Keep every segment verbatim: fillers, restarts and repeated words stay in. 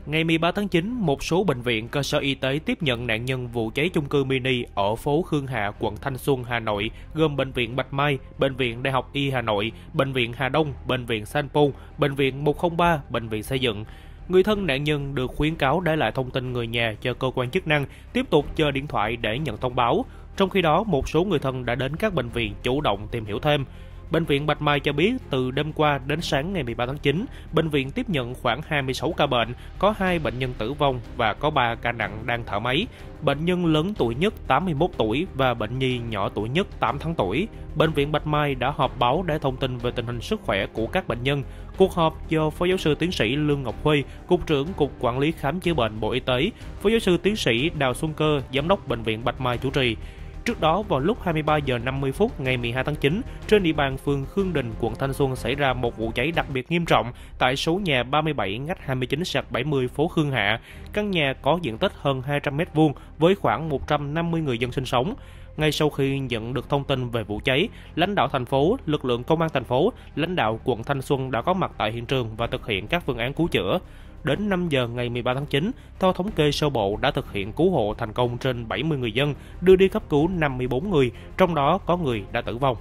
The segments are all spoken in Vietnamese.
Ngày mười ba tháng chín, một số bệnh viện, cơ sở y tế tiếp nhận nạn nhân vụ cháy chung cư mini ở phố Khương Hạ, quận Thanh Xuân, Hà Nội, gồm Bệnh viện Bạch Mai, Bệnh viện Đại học Y Hà Nội, Bệnh viện Hà Đông, Bệnh viện Sanpon, Bệnh viện một không ba, Bệnh viện Xây dựng. Người thân nạn nhân được khuyến cáo để lại thông tin người nhà cho cơ quan chức năng, tiếp tục chờ điện thoại để nhận thông báo. Trong khi đó, một số người thân đã đến các bệnh viện chủ động tìm hiểu thêm. Bệnh viện Bạch Mai cho biết từ đêm qua đến sáng ngày mười ba tháng chín, bệnh viện tiếp nhận khoảng hai mươi sáu ca bệnh, có hai bệnh nhân tử vong và có ba ca nặng đang thở máy. Bệnh nhân lớn tuổi nhất tám mươi mốt tuổi và bệnh nhi nhỏ tuổi nhất tám tháng tuổi. Bệnh viện Bạch Mai đã họp báo để thông tin về tình hình sức khỏe của các bệnh nhân. Cuộc họp do Phó giáo sư tiến sĩ Lương Ngọc Huy, Cục trưởng Cục Quản lý Khám chữa bệnh Bộ Y tế, Phó giáo sư tiến sĩ Đào Xuân Cơ, Giám đốc Bệnh viện Bạch Mai chủ trì. Trước đó, vào lúc hai mươi ba giờ năm mươi phút ngày mười hai tháng chín, trên địa bàn phường Khương Đình, quận Thanh Xuân xảy ra một vụ cháy đặc biệt nghiêm trọng tại số nhà ba mươi bảy ngách hai mươi chín sạc bảy mươi phố Khương Hạ. Căn nhà có diện tích hơn hai trăm mét vuông với khoảng một trăm năm mươi người dân sinh sống. Ngay sau khi nhận được thông tin về vụ cháy, lãnh đạo thành phố, lực lượng công an thành phố, lãnh đạo quận Thanh Xuân đã có mặt tại hiện trường và thực hiện các phương án cứu chữa. Đến năm giờ ngày mười ba tháng chín, theo thống kê sơ bộ đã thực hiện cứu hộ thành công trên bảy mươi người dân, đưa đi cấp cứu năm mươi bốn người, trong đó có người đã tử vong.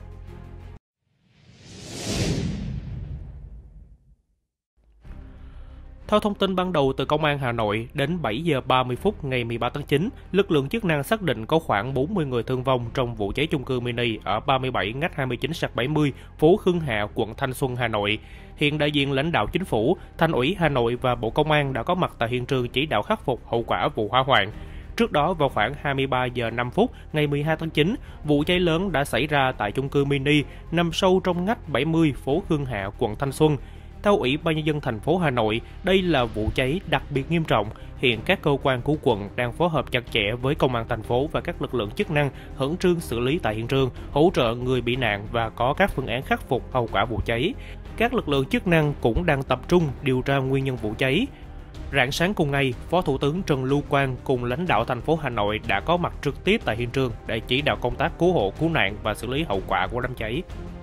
Theo thông tin ban đầu từ Công an Hà Nội, đến bảy giờ ba mươi phút ngày mười ba tháng chín, lực lượng chức năng xác định có khoảng bốn mươi người thương vong trong vụ cháy chung cư mini ở ba mươi bảy ngách hai mươi chín sạc bảy mươi, phố Khương Hạ, quận Thanh Xuân, Hà Nội. Hiện đại diện lãnh đạo chính phủ, Thành ủy Hà Nội và Bộ Công an đã có mặt tại hiện trường chỉ đạo khắc phục hậu quả vụ hỏa hoạn. Trước đó, vào khoảng hai mươi ba giờ năm phút ngày mười hai tháng chín, vụ cháy lớn đã xảy ra tại chung cư mini nằm sâu trong ngách bảy mươi, phố Khương Hạ, quận Thanh Xuân. Theo Ủy ban Nhân dân thành phố Hà Nội, đây là vụ cháy đặc biệt nghiêm trọng. Hiện các cơ quan của quận đang phối hợp chặt chẽ với công an thành phố và các lực lượng chức năng khẩn trương xử lý tại hiện trường, hỗ trợ người bị nạn và có các phương án khắc phục hậu quả vụ cháy. Các lực lượng chức năng cũng đang tập trung điều tra nguyên nhân vụ cháy. Rạng sáng cùng ngày, Phó Thủ tướng Trần Lưu Quang cùng lãnh đạo thành phố Hà Nội đã có mặt trực tiếp tại hiện trường để chỉ đạo công tác cứu hộ, cứu nạn và xử lý hậu quả của đám cháy.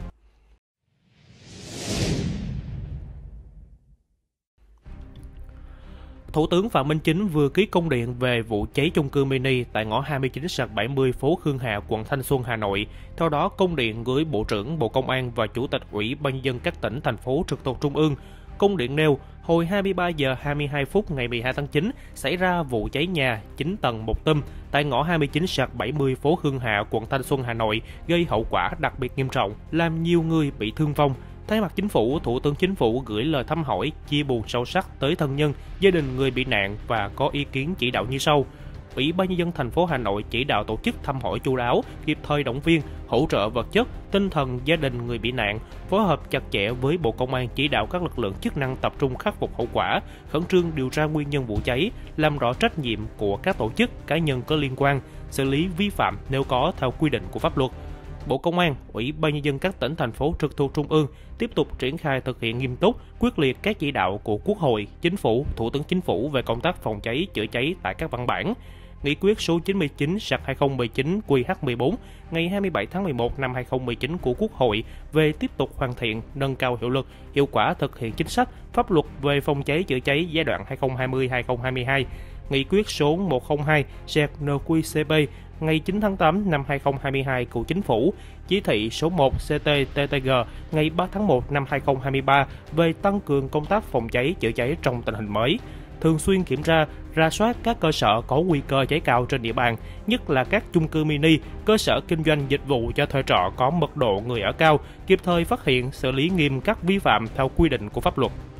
Thủ tướng Phạm Minh Chính vừa ký công điện về vụ cháy chung cư mini tại ngõ hai mươi chín sạc bảy mươi phố Khương Hạ, quận Thanh Xuân, Hà Nội. Theo đó, công điện gửi Bộ trưởng Bộ Công an và Chủ tịch Ủy ban Nhân dân các tỉnh, thành phố trực thuộc Trung ương. Công điện nêu, hồi hai mươi ba giờ hai mươi hai phút ngày mười hai tháng chín, xảy ra vụ cháy nhà chín tầng một tum tại ngõ hai mươi chín sạc bảy mươi phố Khương Hạ, quận Thanh Xuân, Hà Nội, gây hậu quả đặc biệt nghiêm trọng, làm nhiều người bị thương vong. Thay mặt Chính phủ, Thủ tướng Chính phủ gửi lời thăm hỏi, chia buồn sâu sắc tới thân nhân, gia đình người bị nạn và có ý kiến chỉ đạo như sau. Ủy ban Nhân dân thành phố Hà Nội chỉ đạo tổ chức thăm hỏi chu đáo, kịp thời động viên, hỗ trợ vật chất, tinh thần gia đình người bị nạn, phối hợp chặt chẽ với Bộ Công an chỉ đạo các lực lượng chức năng tập trung khắc phục hậu quả, khẩn trương điều tra nguyên nhân vụ cháy, làm rõ trách nhiệm của các tổ chức, cá nhân có liên quan, xử lý vi phạm nếu có theo quy định của pháp luật. Bộ Công an, Ủy ban Nhân dân các tỉnh, thành phố trực thuộc Trung ương tiếp tục triển khai thực hiện nghiêm túc, quyết liệt các chỉ đạo của Quốc hội, Chính phủ, Thủ tướng Chính phủ về công tác phòng cháy, chữa cháy tại các văn bản. Nghị quyết số chín mươi chín sạc hai không một chín Q H mười bốn ngày hai mươi bảy tháng mười một năm hai không một chín của Quốc hội về tiếp tục hoàn thiện, nâng cao hiệu lực, hiệu quả thực hiện chính sách, pháp luật về phòng cháy, chữa cháy giai đoạn hai nghìn không trăm hai mươi đến hai nghìn không trăm hai mươi hai. Nghị quyết số một không hai sạc N Q C P ngày chín tháng tám năm hai nghìn không trăm hai mươi hai của Chính phủ, chỉ thị số một C T T T G ngày ba tháng một năm hai nghìn không trăm hai mươi ba về tăng cường công tác phòng cháy, chữa cháy trong tình hình mới. Thường xuyên kiểm tra, rà soát các cơ sở có nguy cơ cháy cao trên địa bàn, nhất là các chung cư mini, cơ sở kinh doanh dịch vụ cho thuê trọ có mật độ người ở cao, kịp thời phát hiện, xử lý nghiêm các vi phạm theo quy định của pháp luật.